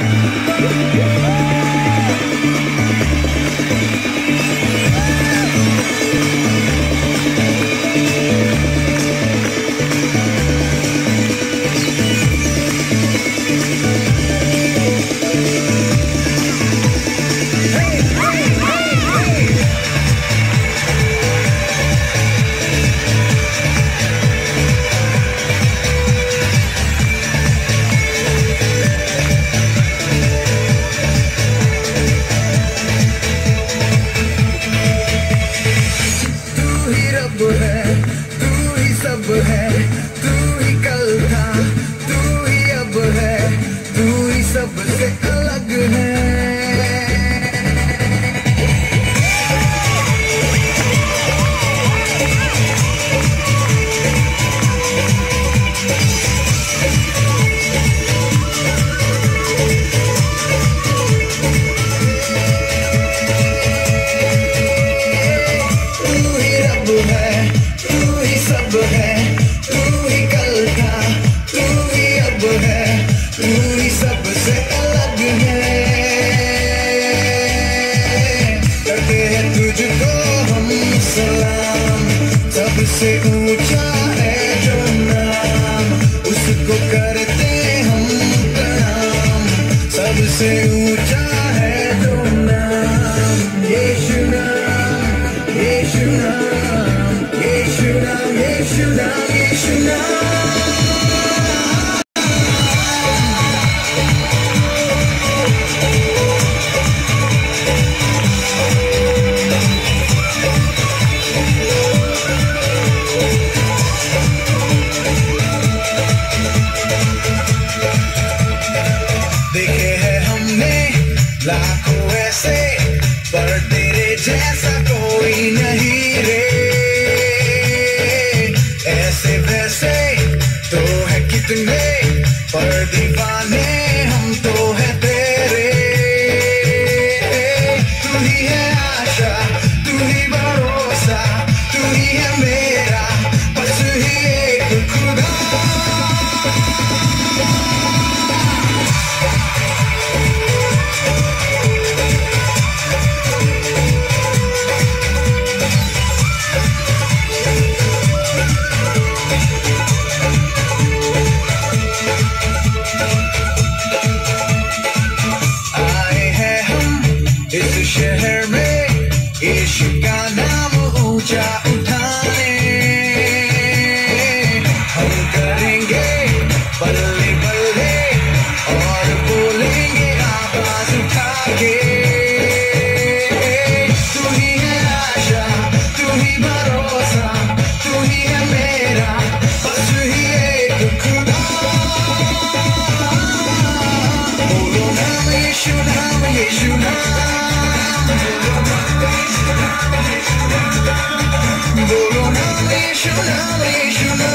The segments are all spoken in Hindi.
सबसे ऊंचा है जो नाम, उसको करते हम प्रणाम। सबसे ऊंचा है जो नाम, यीशु नाम, यीशु नाम, यीशु नाम, यीशु नाम, यीशु नाम। लाखों ऐसे पर तेरे जैसा कोई नहीं रे। ऐसे वैसे तो है कितने पर दीवाने हम तो है तेरे। तू ही है आशा, तू ही भरोसा, तू ही है मेरा बस ही एक खुदा। इस शहर में यीशु का नाम ऊंचा उठाने हम करेंगे बल्ले बल्ले और बोलेंगे आवाज उठा के। तू ही है आशा, तू ही भरोसा, तू ही है मेरा बस ही एक खुदा। बोलो नाम यीशु नाम, यीशु नाम। बोलो नाम यीशु नाम, यीशु नाम।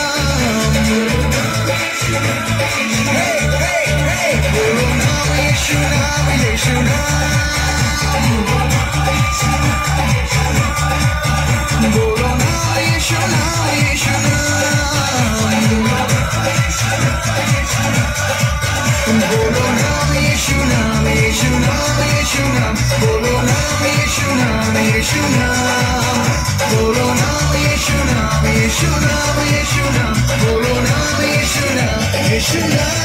Hey, hey, hey, बोलो नाम यीशु नाम, यीशु नाम। बोलो नाम यीशु नाम, यीशु नाम। बोलो नाम यीशु नाम, यीशु नाम, यीशु नाम। बोलो नाम यीशु नाम, यीशु नाम। बोलो नाम यीशु नाम, यीशु नाम, यीशु नाम। बोलो नाम यीशु नाम, यीशु नाम।